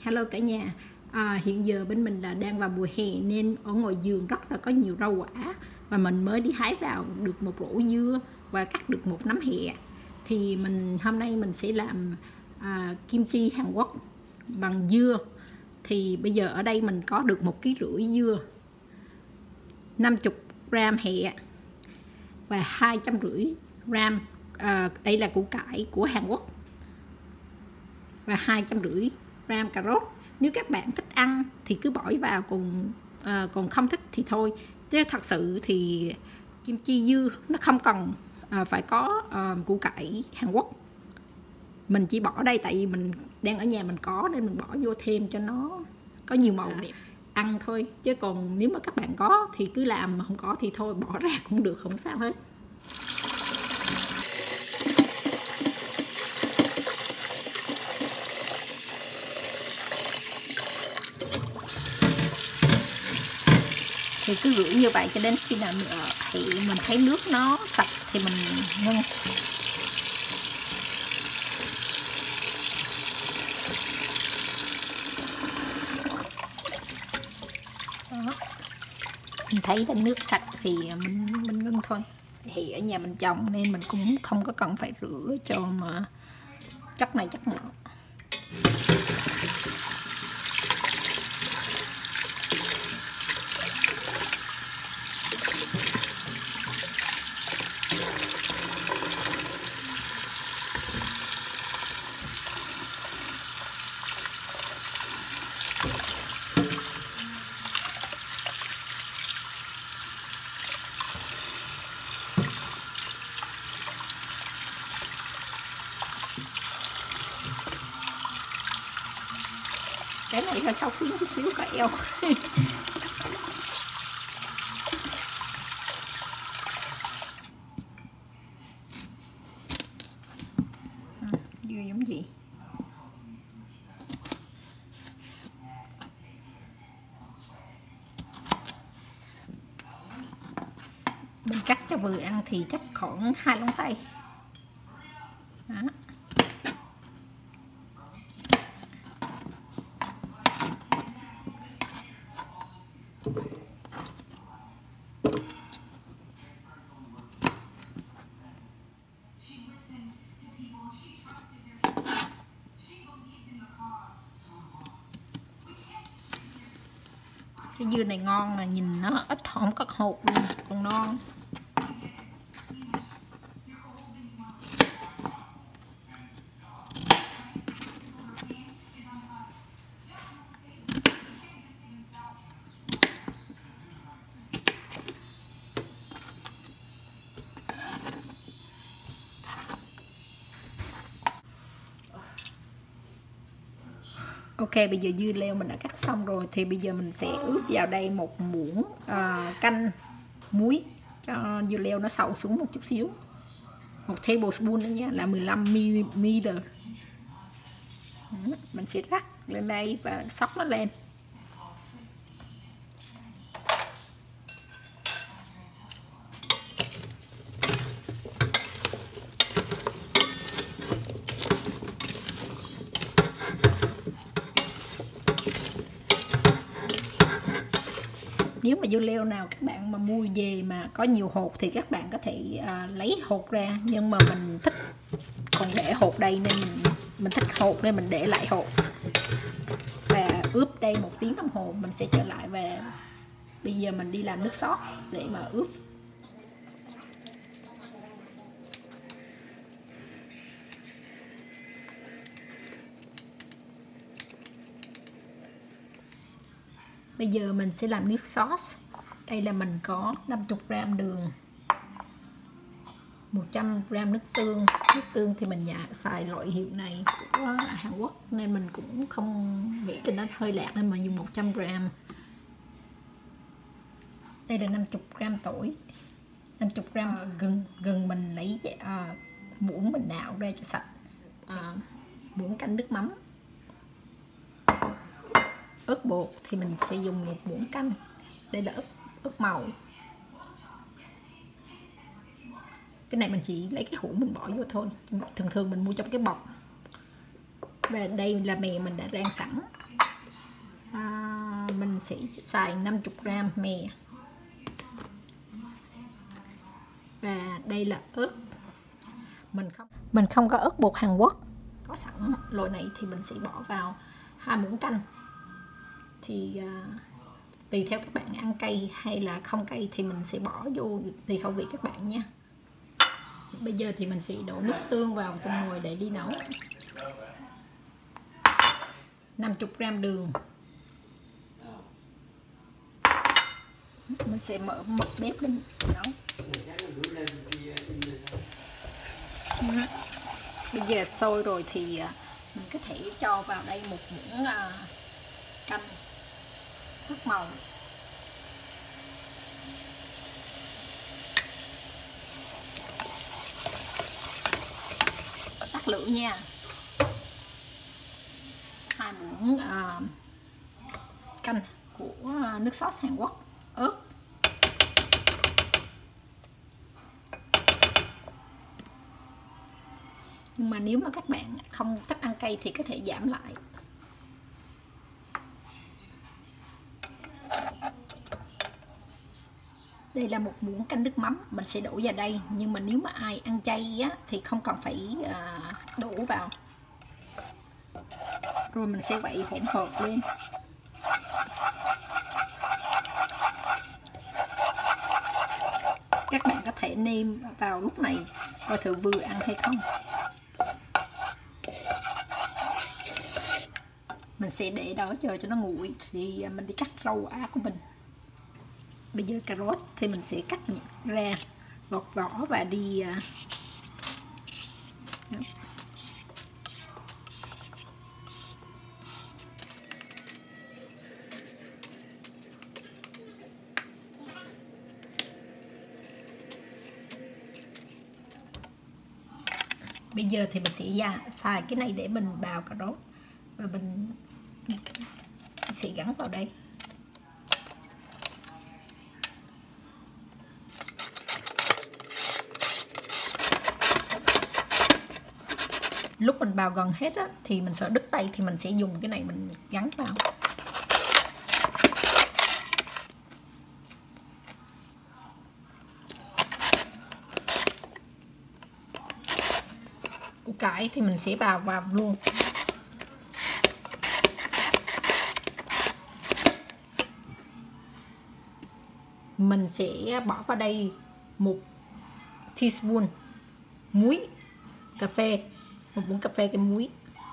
Hello cả nhà. Hiện giờ bên mình là đang vào mùa hè nên ở ngoài vườn rất là có nhiều rau quả, và mình mới đi hái vào được một rổ dưa và cắt được một nắm hẹ. Thì hôm nay mình sẽ làm kim chi Hàn Quốc bằng dưa. Thì bây giờ ở đây mình có được 1,5 kg dưa, 50 gram hẹ và 250 gram đây là củ cải của Hàn Quốc, và 250 gram cà rốt. Nếu các bạn thích ăn thì cứ bỏ vào, còn không thích thì thôi. Chứ thật sự thì kim chi dưa nó không cần phải có củ cải Hàn Quốc. Mình chỉ bỏ đây tại vì mình đang ở nhà mình có, nên mình bỏ vô thêm cho nó có nhiều màu đẹp ăn thôi. Chứ còn nếu mà các bạn có thì cứ làm, mà không có thì thôi bỏ ra cũng được, không sao hết. Thì cứ rửa như vậy cho đến khi nào mình thấy nước nó sạch thì mình ngưng. Đó. Mình thấy là nước sạch thì mình ngưng thôi. Thì ở nhà mình trồng nên mình cũng không có cần phải rửa cho mà chất này chất nọ. Cái này hơi xấu xíu chút xíu có eo. Dưa giống gì? Mình cắt cho vừa ăn thì chắc khoảng 2 ngón tay. Đó. Cái dưa này ngon mà nhìn nó ít, không có hột luôn, còn non. Ok, bây giờ dưa leo mình đã cắt xong rồi. Thì bây giờ mình sẽ ướp vào đây một muỗng canh muối cho dưa leo nó sâu xuống một chút xíu. 1 tablespoon đó nha, là 15ml. Mình sẽ rắc lên đây và xóc nó lên. Nếu mà dưa leo nào các bạn mà mua về mà có nhiều hột thì các bạn có thể lấy hột ra, nhưng mà mình thích còn để hột đây nên mình thích hột nên mình để lại hột. Và ướp đây 1 tiếng đồng hồ, mình sẽ trở lại. Và bây giờ mình đi làm nước sốt để mà ướp. Bây giờ mình sẽ làm nước sauce. Đây là mình có 50 gram đường, 100 gram nước tương. Nước tương thì mình xài loại hiệu này của Hàn Quốc nên mình cũng không nghĩ cho nó hơi lạc nên mà dùng 100 gram. Đây là 50 gram tỏi, 50 gram gừng mình lấy muỗng mình nạo ra cho sạch. Muỗng canh nước mắm. Ớt bột thì mình sẽ dùng 1 muỗng canh. Đây là ớt màu. Cái này mình chỉ lấy cái hũ mình bỏ vô thôi. Thường thường mình mua trong cái bọc. Và đây là mè mình đã rang sẵn. mình sẽ xài 50g mè. Và đây là ớt. Mình không có ớt bột Hàn Quốc có sẵn. Loại này thì mình sẽ bỏ vào 2 muỗng canh. Thì tùy theo các bạn ăn cay hay là không cay thì mình sẽ bỏ vô tùy khẩu vị các bạn nha. Bây giờ thì mình sẽ đổ nước tương vào trong nồi để đi nấu. 50g đường. Mình sẽ mở bếp lên nấu. Bây giờ sôi rồi thì mình có thể cho vào đây 1 muỗng canh nước màu. Tắt lửa nha. 2 muỗng canh của nước sốt Hàn Quốc. Ớt. Nhưng mà nếu mà các bạn không thích ăn cay thì có thể giảm lại. Đây là 1 muỗng canh nước mắm, mình sẽ đổ vào đây. Nhưng mà nếu mà ai ăn chay á, thì không cần phải đổ vào. Rồi mình sẽ vậy hỗn hợp lên. Các bạn có thể nêm vào lúc này coi thử vừa ăn hay không. Mình sẽ để đó chờ cho nó nguội thì mình đi cắt rau quả của mình. Bây giờ cà rốt thì mình sẽ cắt ra, gọt vỏ và đi bây giờ thì mình sẽ xài cái này để mình bào cà rốt và mình sẽ gắn vào đây. Lúc mình bào gần hết á, thì mình sợ đứt tay thì mình sẽ dùng cái này mình gắn vào. Củ cải thì mình sẽ bào vào luôn. Mình sẽ bỏ vào đây 1 teaspoon muối cà phê, 1 muỗng cà phê cái muối.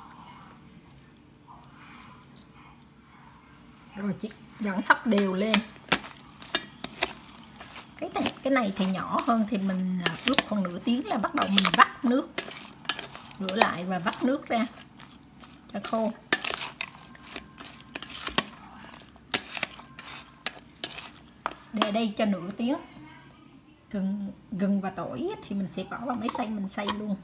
Rồi chị dọn sắp đều lên. Cái này thì nhỏ hơn thì mình ướp khoảng nửa tiếng là bắt đầu mình vắt nước, rửa lại và vắt nước ra cho khô. Để đây cho nửa tiếng. Gừng và tỏi thì mình sẽ bỏ vào máy xay mình xay luôn.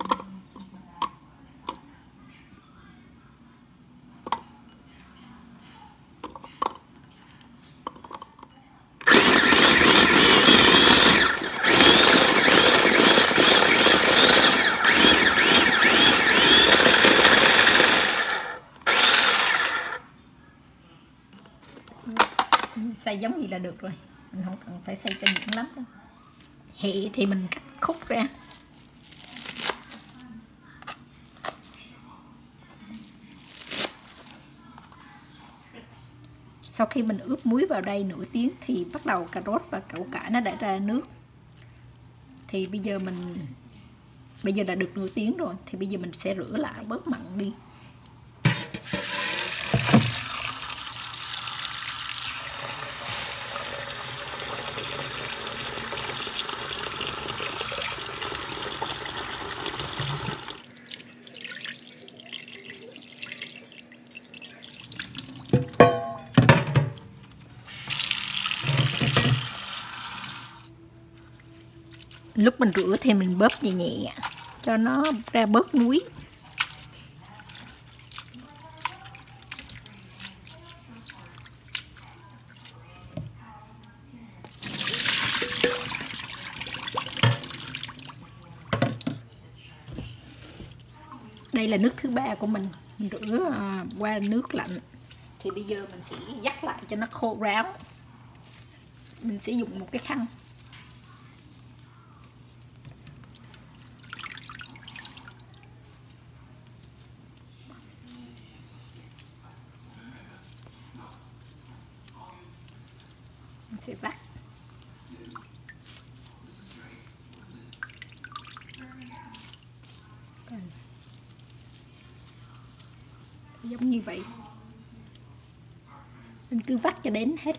Xay giống gì là được rồi, mình không cần phải xay cho nhuyễn lắm đâu. Hẹ thì mình cắt khúc ra. Sau khi mình ướp muối vào đây nửa tiếng thì bắt đầu cà rốt và củ cải nó đã ra nước. Thì bây giờ là được nửa tiếng rồi thì bây giờ mình sẽ rửa lại bớt mặn đi. Lúc mình rửa thì mình bóp nhẹ nhẹ cho nó ra bớt muối. Đây là nước thứ ba của mình rửa qua nước lạnh. Thì bây giờ mình sẽ dắt lại cho nó khô ráo. Mình sẽ dùng một cái khăn. Mình sẽ vắt. Giống như vậy. Mình cứ vắt cho đến hết.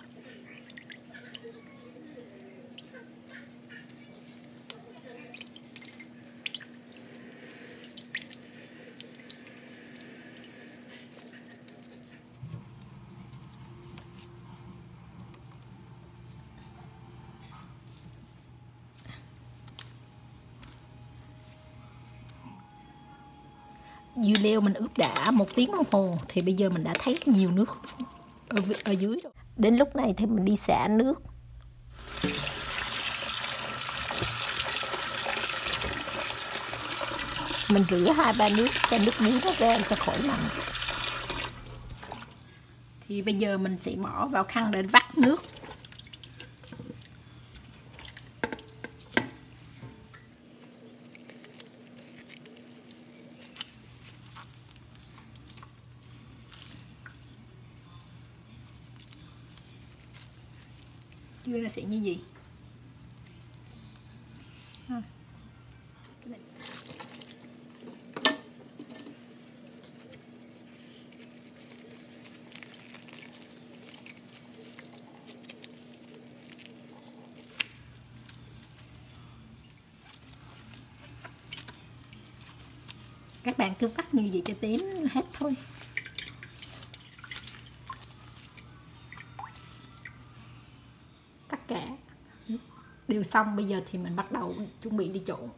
Dưa leo mình ướp đã 1 tiếng đồng hồ thì bây giờ mình đã thấy nhiều nước ở dưới rồi. Đến lúc này thì mình đi xả nước. Mình rửa 2-3 nước cho nước muối nó ra cho khỏi mặn. Thì bây giờ mình sẽ bỏ vào khăn để vắt nước. Dưa nó sẽ như gì? Các bạn cứ vắt như vậy cho đến hết thôi. Tất cả đều xong, bây giờ thì mình bắt đầu chuẩn bị đi trộn.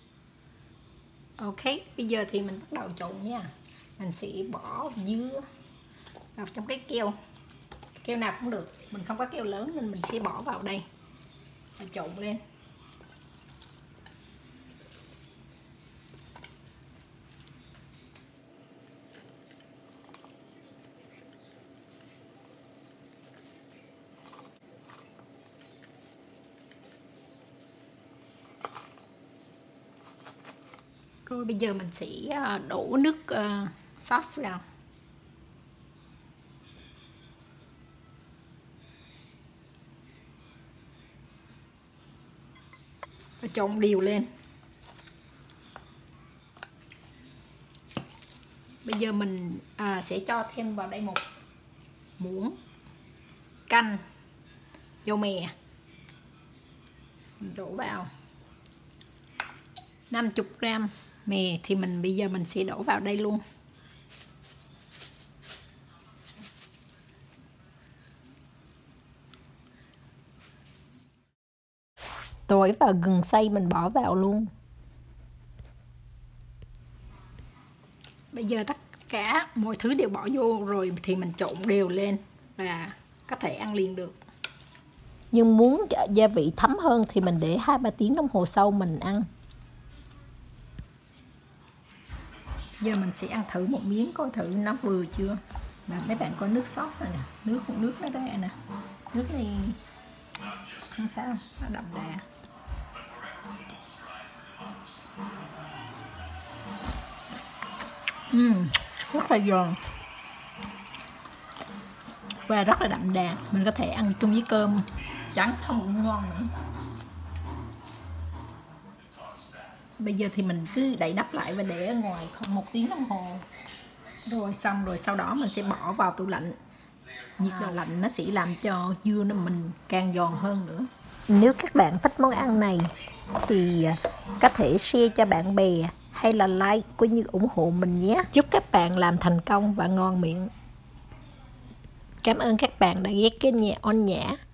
Ok, bây giờ thì mình bắt đầu trộn nha. Mình sẽ bỏ dưa vào trong cái keo. Keo nào cũng được, mình không có keo lớn nên mình sẽ bỏ vào đây và trộn lên. Rồi bây giờ mình sẽ đổ nước sauce vào. Và trộn đều lên. Bây giờ mình sẽ cho thêm vào đây 1 muỗng canh dầu mè. Mình đổ vào 50g mè thì bây giờ mình sẽ đổ vào đây luôn. Tỏi và gừng xay mình bỏ vào luôn. Bây giờ tất cả mọi thứ đều bỏ vô rồi thì mình trộn đều lên và có thể ăn liền được. Nhưng muốn gia vị thấm hơn thì mình để 2-3 tiếng đồng hồ sau mình ăn. Giờ mình sẽ ăn thử một miếng coi thử nó vừa chưa. Và mấy bạn coi nước sốt này nè, nước nó ra nè. Nước này không sao, nó đậm đà. Rất là giòn và rất là đậm đà. Mình có thể ăn chung với cơm trắng không cũng ngon nữa. Bây giờ thì mình cứ đậy nắp lại và để ở ngoài 1 tiếng đồng hồ. Rồi xong rồi sau đó mình sẽ bỏ vào tủ lạnh. Nhiệt độ lạnh nó sẽ làm cho dưa mình càng giòn hơn nữa. Nếu các bạn thích món ăn này thì có thể share cho bạn bè hay là like cũng như ủng hộ mình nhé. Chúc các bạn làm thành công và ngon miệng. Cảm ơn các bạn đã ghé kênh Nhà On Nhã.